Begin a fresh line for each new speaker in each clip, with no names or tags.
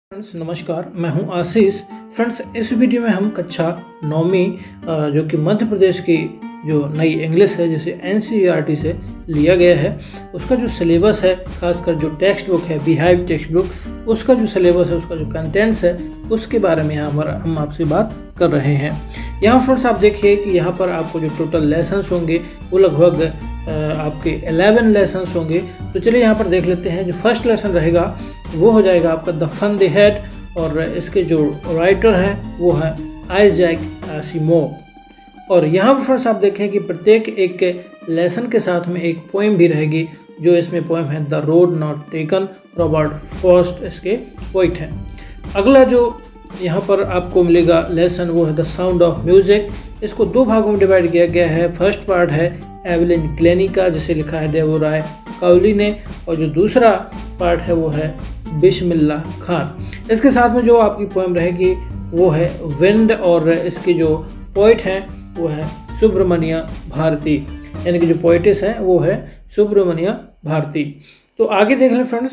Friends नमस्कार, मैं हूं आशीष। फ्रेंड्स इस वीडियो में हम कक्षा 9वीं जो कि मध्य प्रदेश की जो नई इंग्लिश है जिसे NCERT से लिया गया है उसका जो सिलेबस है, खासकर जो टेक्स्ट बुक है बिहाइव टेक्स्ट बुक, उसका जो सिलेबस है, उसका जो कंटेंट्स है उसके बारे में हम आपसे बात कर रहे हैं। यहाँ फ्रेंड्स आप देखिए कि यहाँ पर आपको जो टोटल लेसन्स होंगे वो लगभग आपके 11 लेसन्स होंगे। तो चलिए यहाँ पर देख लेते हैं। जो फर्स्ट लेसन रहेगा वो हो जाएगा आपका द फन द हेड, और इसके जो राइटर हैं वो है आइजैक एसिमोव। और यहाँ पर फ्रेंड्स आप देखें कि प्रत्येक एक लेसन के साथ में एक पोएम भी रहेगी। जो इसमें पोएम है the road not taken, Robert Frost इसके पोइट हैं। अगला जो यहाँ पर आपको मिलेगा लेसन वो है द साउंड ऑफ म्यूजिक। इसको दो भागों में डिवाइड किया गया है। फर्स्ट पार्ट है एवलिन क्लेनी का, जिसे लिखा है डेबोरा काउली ने, और जो दूसरा पार्ट है वो है बिस्मिल्लाह खान। इसके साथ में जो आपकी पोएम रहेगी वो है विंड, और इसके जो पोइट हैं वो है सुब्रमण्य भारती, यानी कि जो पोइटिस है वो है सुब्रमण्य भारती। तो आगे देख लें फ्रेंड्स,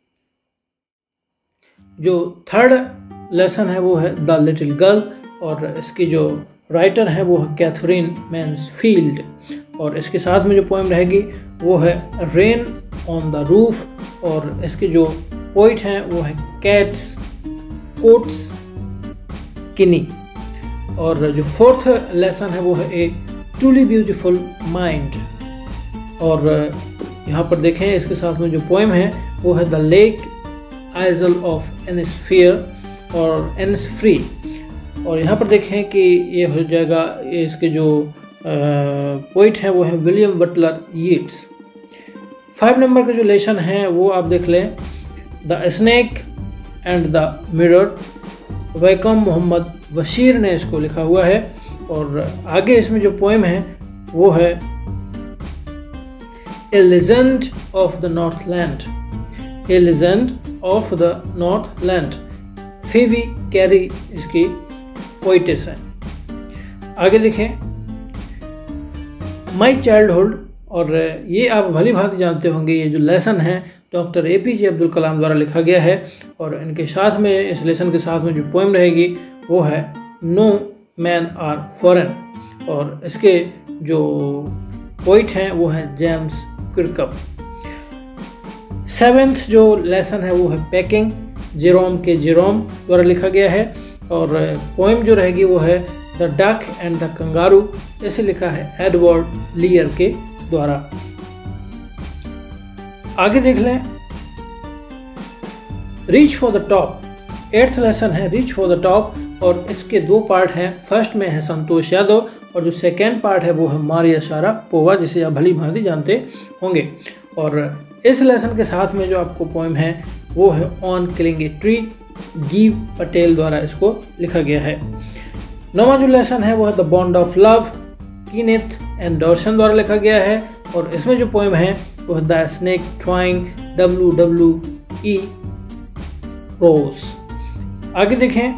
जो थर्ड लेसन है वो है द लिटिल गर्ल, और इसकी जो राइटर है वो है कैथरीन मैन्सफील्ड, और इसके साथ में जो पोएम रहेगी वो है रेन ऑन द रूफ, और इसके जो पोइट हैं वो है कोट्स किनी। और जो फोर्थ लेसन है वो है ए ट्रूली ब्यूटीफुल माइंड, और यहाँ पर देखें इसके साथ में जो पोएम है वो है the lake isle of Innisfree और एनिस्फ्री। और यहाँ पर देखें कि ये हो जाएगा, इसके जो पोइट हैं वो है विलियम बटलर यीट्स। 5 नंबर का जो लेसन है वो आप देख लें, the snake and the mirror, Vaikom Muhammad Basheer ने इसको लिखा हुआ है। और आगे इसमें जो पोएम है वो है a legend of the north land, a legend of the north land, फेवी कैरी इसकी पोइटिस है। आगे देखें माई चाइल्डहुड, और ये आप भली भांति जानते होंगे, ये जो लेसन है डॉक्टर APJ अब्दुल कलाम द्वारा लिखा गया है। और इनके साथ में, इस लेसन के साथ में जो पोएम रहेगी वो है नो मैन आर फॉरेन, और इसके जो पोइट हैं वो है जेम्स क्विरकप। 7th जो लेसन है वो है पैकिंग, जेरोम द्वारा लिखा गया है। और पोएम जो रहेगी वो है the duck and the kangaroo, इसे लिखा है एडवर्ड लीयर के द्वारा। आगे देख लें reach for the top. 8th lesson है रीच फॉर द टॉप, और इसके दो पार्ट हैं। फर्स्ट में है संतोष यादव, और जो सेकेंड पार्ट है वो है मारिया शारापोवा, जिसे आप भली भांति जानते होंगे। और इस लेसन के साथ में जो आपको पोएम है वो है on killing a tree, Gieve Patel द्वारा इसको लिखा गया है। 9वां जो लेसन है वो है the bond of love, Kenneth Anderson द्वारा लिखा गया है। और इसमें जो पोएम है वो है the snake trying, WWE Ross. आगे देखें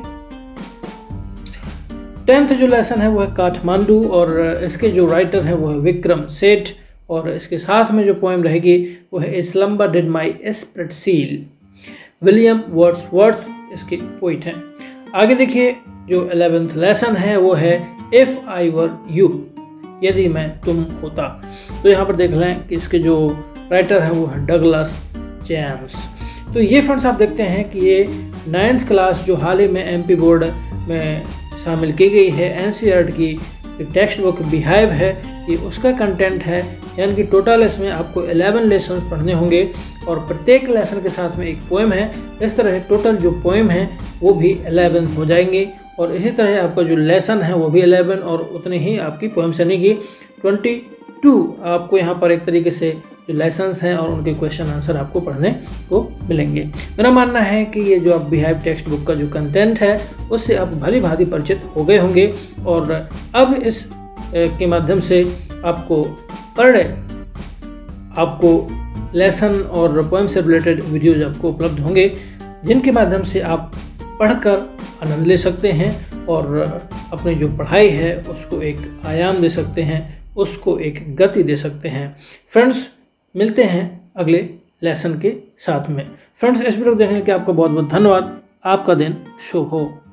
10th जो लेसन है वो है काठमांडू, और इसके जो राइटर हैं वो है विक्रम सेठ, और इसके साथ में जो पोएम रहेगी वो है a slumber did my spirit seal, William Wordsworth इसके पोइट हैं। आगे देखिए जो 11th लेसन है वो है इफ आई वर यू, यदि मैं तुम होता। तो यहाँ पर देख लें कि इसके जो राइटर हैं वो है डगलस जेम्स। तो ये फ्रेंड्स आप देखते हैं कि ये 9th क्लास जो हाल ही में MP बोर्ड में शामिल की गई है NCERT की टेक्स्ट बुक बिहाइव है, ये उसका कंटेंट है। यानी कि टोटल इसमें आपको 11 लेसन पढ़ने होंगे, और प्रत्येक लेसन के साथ में एक पोएम है। इस तरह टोटल जो पोएम है वो भी 11 हो जाएंगे, और इसी तरह आपका जो लेसन है वो भी 11, और उतनी ही आपकी पोएम्स यानी कि 22 आपको यहाँ पर एक तरीके से जो लेसन्स हैं और उनके क्वेश्चन आंसर आपको पढ़ने को मिलेंगे। मेरा मानना है कि ये जो आप बिहाइव टेक्स्ट बुक का जो कंटेंट है उससे आप भली भांति परिचित हो गए होंगे, और अब इस के माध्यम से आपको पर डे आपको लेसन और पोएम से रिलेटेड वीडियोज आपको उपलब्ध होंगे, जिनके माध्यम से आप पढ़कर आनंद ले सकते हैं और अपनी जो पढ़ाई है उसको एक आयाम दे सकते हैं, उसको एक गति दे सकते हैं। फ्रेंड्स मिलते हैं अगले लेसन के साथ में। फ्रेंड्स इस वीडियो को देखने के लिए आपको बहुत बहुत धन्यवाद। आपका दिन शुभ हो।